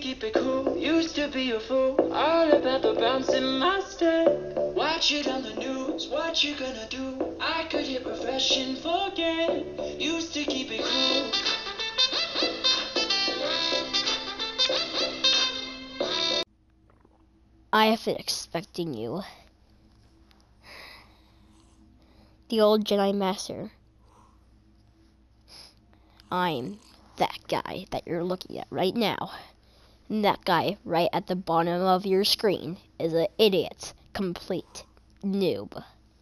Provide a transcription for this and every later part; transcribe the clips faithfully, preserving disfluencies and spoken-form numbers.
keep it cool, used to be a fool, all about the bounce in my step. Watch it on the news, what you gonna do? I could hit refresh and forget, used to keep it cool. I have been expecting you. The old Jedi Master. I'm that guy that you're looking at right now. And that guy right at the bottom of your screen is an idiot, complete noob.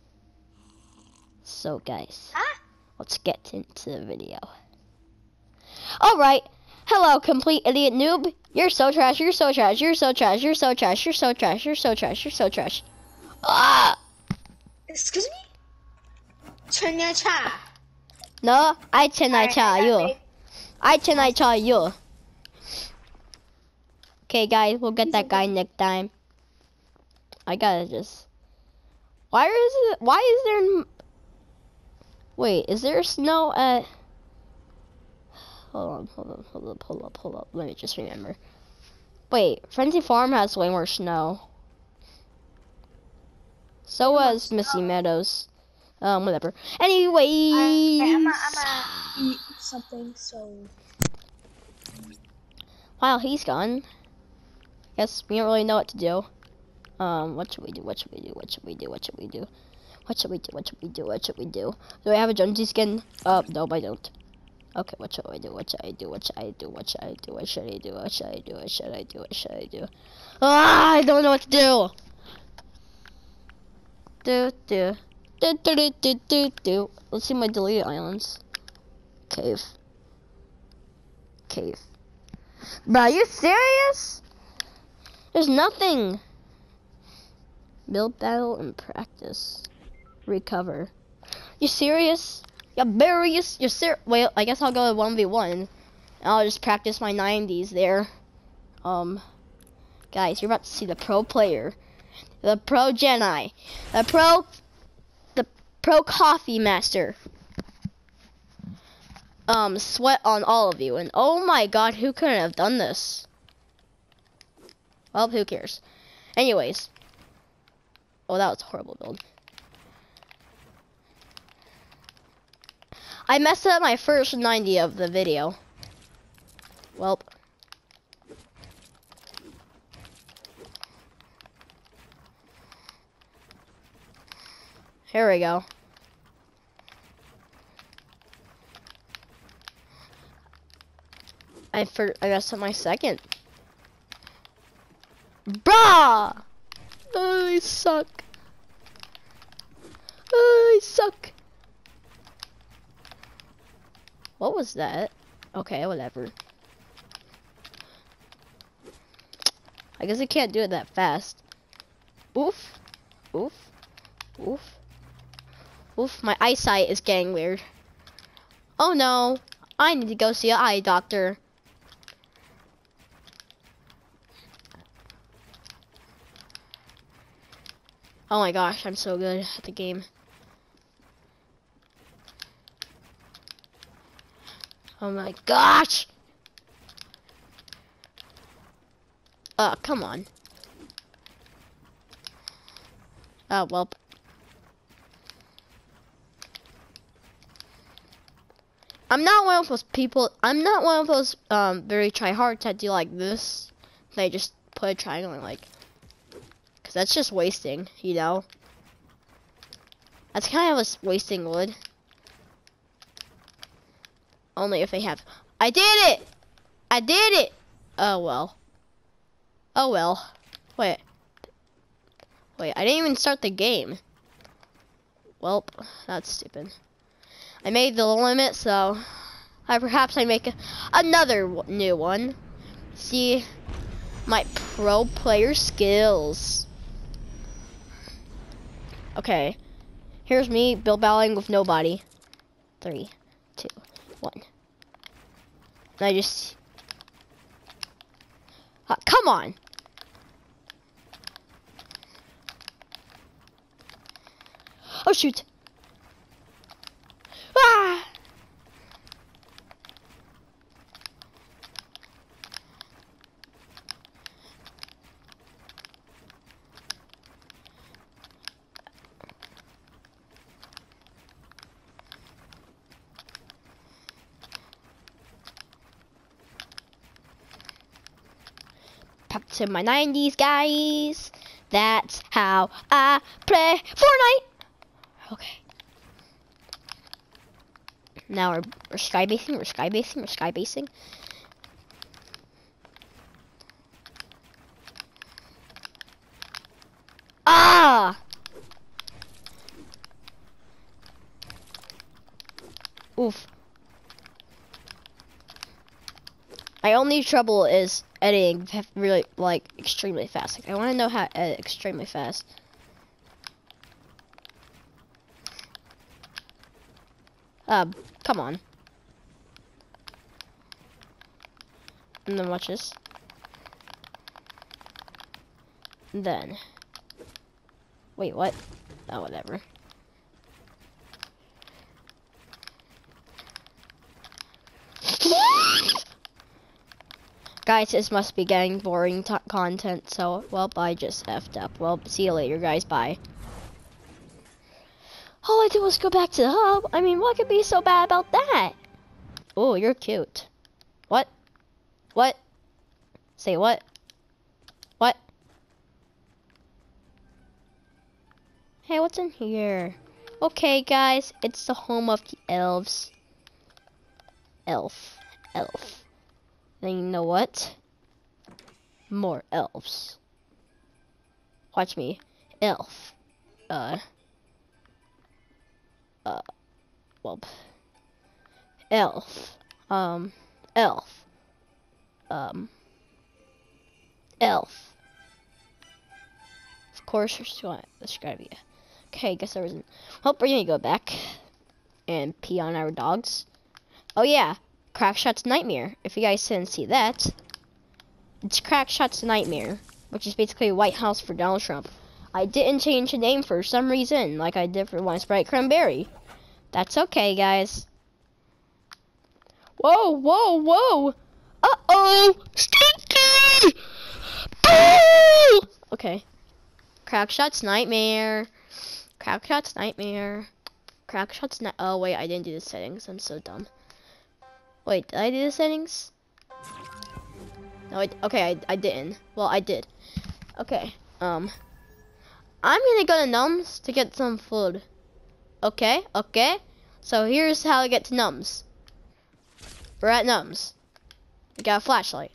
So guys, Huh? let's get into the video. Alright, hello complete idiot noob. You're so trash, you're so trash, you're so trash, you're so trash, you're so trash, you're so trash, you're so trash. Ah! Excuse me? 春年差. No, I cannot tell you. I cannot tell you. Okay, guys, we'll get that guy next time. I gotta just. Why is it? Why is there? Wait, is there snow at? Hold on, hold on, hold up, hold up, hold up. Let me just remember. Wait, Frenzy Farm has way more snow. So has Missy Meadows. Um, whatever. Anyways. I'm gonna eat something, so. While he's gone, guess we don't really know what to do. Um, what should we do? What should we do? What should we do? What should we do? What should we do? What should we do? What should we do? Do I have a Jonesy skin? Uh, no, I don't. Okay, what should I do? What should I do? What should I do? What should I do? What should I do? What should I do? What should I do? What should I do? Ah, I don't know what to do. Do do do do do do do do. Let's see my deleted islands. Cave. Cave. Bro, are you serious? There's nothing. Build battle and practice. Recover. You serious? You're serious? You're ser- Well, I guess I'll go to one v one. And I'll just practice my nineties there. Um, guys, you're about to see the pro player. The pro Jedi. The pro... The pro coffee master. Um, sweat on all of you. And oh my god, who couldn't have done this? Well, who cares? Anyways. Oh, that was a horrible build. I messed up my first ninety of the video. Welp. Here we go. I for I messed up my second. Bruh! Oh, I suck. Oh, I suck. What was that? Okay, whatever. I guess I can't do it that fast. Oof. Oof. Oof. Oof, my eyesight is getting weird. Oh no, I need to go see an eye doctor. Oh my gosh, I'm so good at the game. Oh my gosh! Uh, come on. Oh, well. I'm not one of those people, I'm not one of those, um, very try-hard that do like this. They just put a triangle and like, cause that's just wasting, you know? That's kind of a wasting wood. Only if they have, I did it! I did it! Oh well. Oh well. Wait. Wait, I didn't even start the game. Welp, that's stupid. I made the limit, so I perhaps I make a, another new one. See my pro player skills. Okay, here's me build battling with nobody. Three, two, one. And I just uh, come on. Oh shoot. Ah! to my nineties, guys. That's how I play Fortnite. Okay. Now we're, we're skybasing, we're skybasing, we're skybasing. Ah! Oof. My only trouble is editing really, like, extremely fast. Like, I want to know how to edit extremely fast. Uh, come on. And then watch this. And then. Wait, what? Oh, whatever. Guys, this must be getting boring t content, so, well, I just effed up. Well, see you later, guys. Bye. All I did was go back to the hub. I mean, what could be so bad about that? Oh, you're cute. What? What? Say what? What? Hey, what's in here? Okay, guys, it's the home of the elves. Elf. Elf. Then you know what? More elves. Watch me. Elf. Uh. Uh. Well. Elf. Um. Elf. Um. Elf. Of course, there's gotta be a. Okay, guess there wasn't. Well, we're gonna go back and pee on our dogs. Oh yeah. Crackshot's Nightmare. If you guys didn't see that, it's Crackshot's Nightmare, which is basically a White House for Donald Trump. I didn't change the name for some reason, like I did for One Sprite Cranberry. That's okay, guys. Whoa, whoa, whoa! Uh-oh! Stinky! Boo! Okay. Crackshot's Nightmare. Crackshot's Nightmare. Crackshot's Night. Oh, wait, I didn't do the settings. I'm so dumb. Wait, did I do the settings? No, I, okay, I, I didn't. Well, I did. Okay, um, I'm gonna go to Nums to get some food. Okay, okay. So here's how to get to Nums. We're at Nums. We got a flashlight.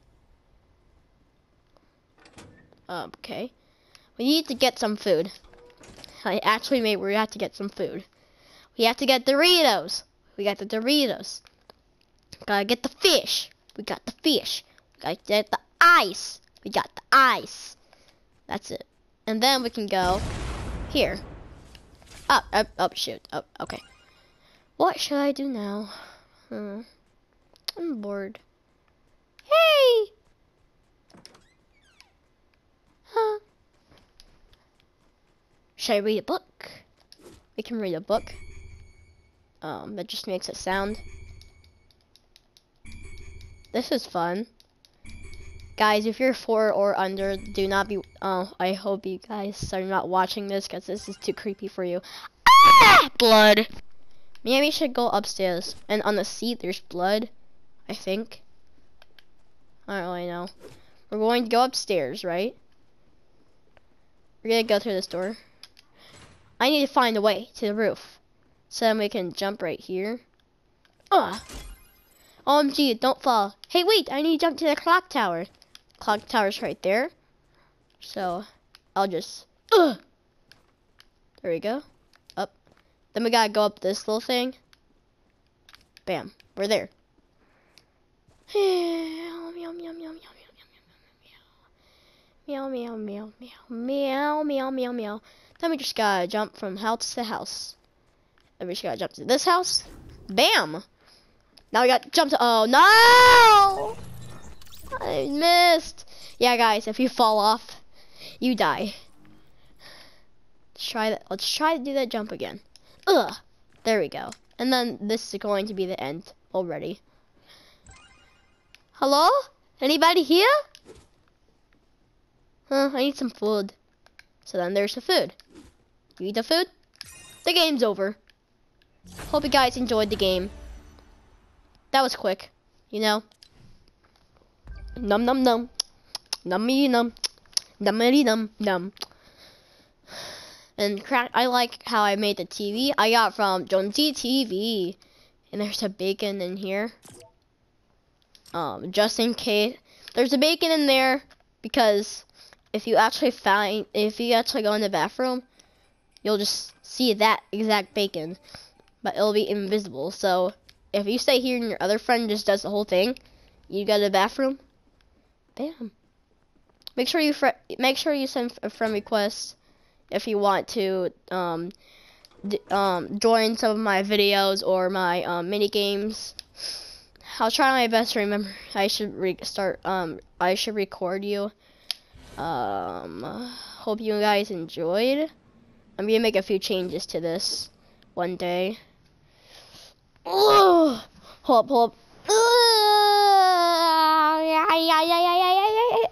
Um, okay. We need to get some food. I actually made we have to get some food. We have to get Doritos. We got the Doritos. Gotta get the fish. We got the fish. We gotta get the ice. We got the ice. That's it. And then we can go here. Up, up, up, shoot. Up, okay. What should I do now? Hmm. I'm bored. Hey! Huh? Should I read a book? We can read a book. Um, that just makes a sound. This is fun. Guys, if you're four or under, do not be, oh, I hope you guys are not watching this because this is too creepy for you. Ah! Blood. Maybe we should go upstairs. And on the seat, there's blood, I think. I don't really know. We're going to go upstairs, right? We're gonna go through this door. I need to find a way to the roof. So then we can jump right here. Ugh. O M G, don't fall. Hey, wait, I need to jump to the clock tower. Clock tower's right there. So, I'll just, ugh. There we go. Up. Then we gotta go up this little thing. Bam, we're there. Meow, meow, meow, meow, meow, meow, meow, meow, meow, meow, meow, meow. Then we just gotta jump from house to house. Then we just gotta jump to this house. Bam! Now we got to jump to, oh no! I missed. Yeah, guys, if you fall off, you die. Let's try that. Let's try to do that jump again. Ugh. There we go. And then this is going to be the end already. Hello? Anybody here? Huh, I need some food. So then there's the food. You eat the food? The game's over. Hope you guys enjoyed the game. That was quick, you know? Num num num. Nummy num. Nummity num num. And crack, I like how I made the T V. I got from Jonesy T V. And there's a bacon in here. Um, just in case. There's a bacon in there because if you actually find, if you actually go in the bathroom, you'll just see that exact bacon. But it'll be invisible. So if you stay here and your other friend just does the whole thing, you go to the bathroom, bam. Make sure you fr make sure you send a friend request if you want to um, d um, join some of my videos or my um, mini games. I'll try my best to remember. I should re start. Um, I should record you. Um, hope you guys enjoyed. I'm gonna make a few changes to this one day. Oh, hold up, hold up. Uh, yeah, yeah, yeah, yeah, yeah, yeah, yeah.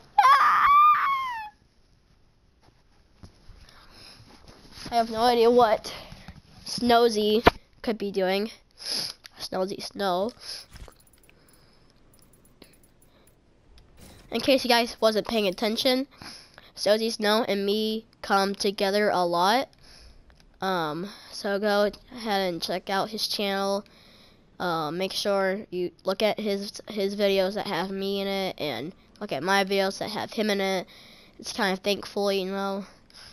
I have no idea what Snowzy could be doing. Snowzy Snow. In case you guys wasn't paying attention, Snowzy Snow and me come together a lot. Um, so go ahead and check out his channel. Um, make sure you look at his his videos that have me in it, and look at my videos that have him in it. It's kind of thankful, you know.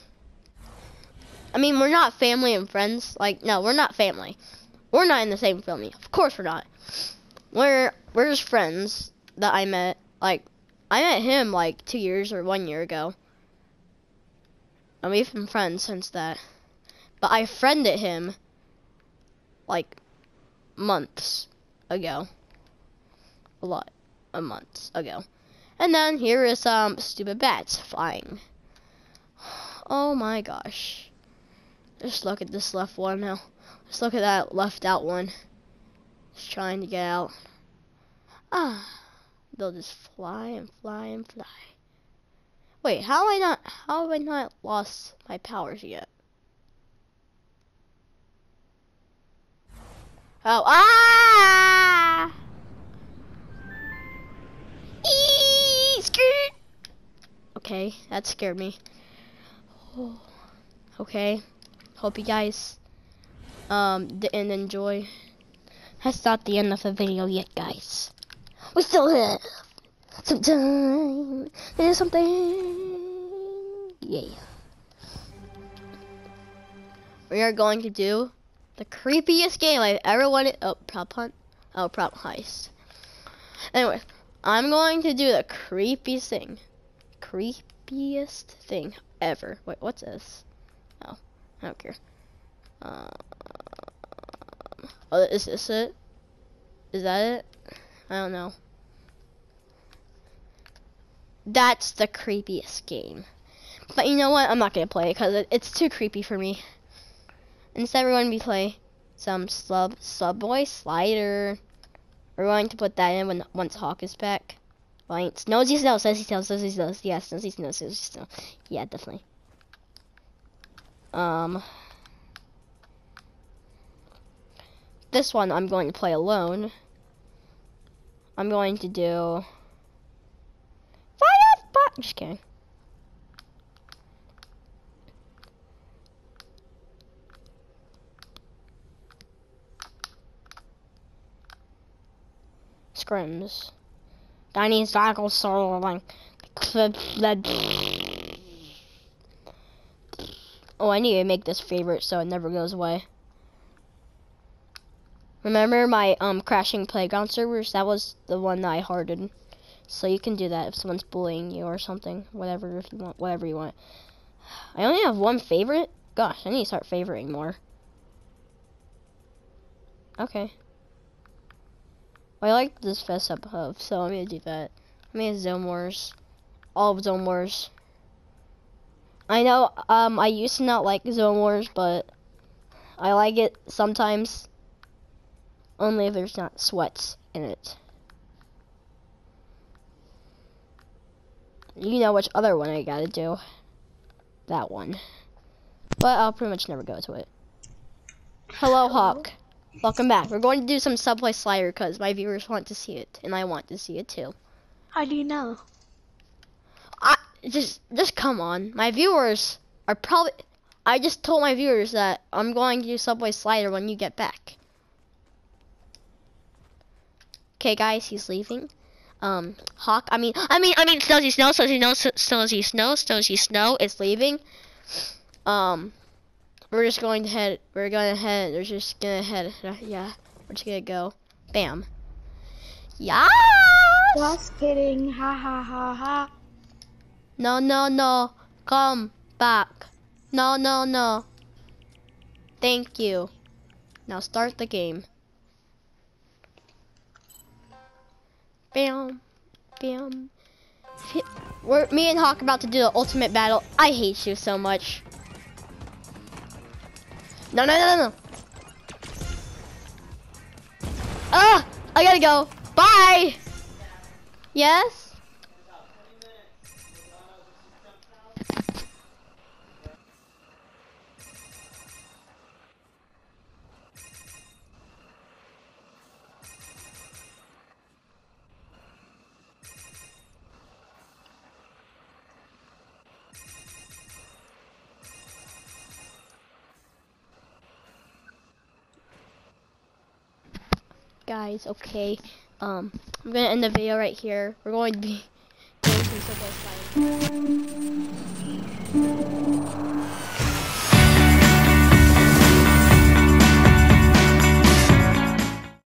I mean, we're not family and friends. Like, no, we're not family. We're not in the same family. Of course we're not. We're we're just friends that I met. Like, I met him like two years or one year ago. And we've been friends since that. But I friended him like months ago. A lot of months ago. And then here is some um, stupid bats flying. Oh my gosh. Just look at this left one now. Just look at that left out one. Just trying to get out. Ah. They'll just fly and fly and fly. Wait, how have I not how have I not lost my powers yet? Oh, ah! Eee, scared. Okay, that scared me. Oh, okay. Hope you guys um didn't enjoy. That's not the end of the video yet, guys. We still have some time. There's something. Yeah. We are going to do the creepiest game I've ever wanted. Oh, prop hunt. Oh, prop heist. Anyway, I'm going to do the creepiest thing. Creepiest thing ever. Wait, what's this? Oh, I don't care. Um, oh, is this it? Is that it? I don't know. That's the creepiest game. But you know what? I'm not going to play it because it, it's too creepy for me. Instead, we're going to be play some sub Subway Slider. We're going to put that in when once Hawk is back. Right? Snowzy Snow, Snowzy Snow, Snowzy Snow. Yeah, Snowzy Snow, Snowzy Snow. Yeah, definitely. Um, this one I'm going to play alone. I'm going to do fire spot. Just kidding. Scrims. Tiny cycle soloing. Oh, I need to make this favorite so it never goes away. Remember my um crashing playground servers? That was the one that I hardened. So you can do that if someone's bullying you or something. Whatever, if you want, whatever you want. I only have one favorite? Gosh, I need to start favoriting more. Okay. Well, I like this Fest Up Hub, so I'm gonna do that. I'm gonna Zone Wars. All of Zone Wars. I know, um, I used to not like Zone Wars, but I like it sometimes. Only if there's not sweats in it. You know which other one I gotta do. That one. But I'll pretty much never go to it. Hello, Hawk. Welcome back. We're going to do some Subway Slider because my viewers want to see it, and I want to see it too. How do you know? just, just come on. My viewers are probably. I just told my viewers that I'm going to do Subway Slider when you get back. Okay, guys, he's leaving. Um, Hawk. I mean, I mean, I mean, Snowy Snow, Snowy Snow, Snowy Snow, Snowy Snow is leaving. Um, we're just going to head. We're gonna head. We're just gonna head. Yeah, we're just gonna go. Bam. Yes. Just kidding. Ha ha ha ha. No, no, no. Come back. No, no, no. Thank you. Now start the game. Bam. Bam. We're, me and Hawk about to do the ultimate battle. I hate you so much. No, no, no, no. Ah! I gotta go. Bye! Yes? Guys, okay. Um, I'm gonna end the video right here. We're going to be doing some Subway Slider.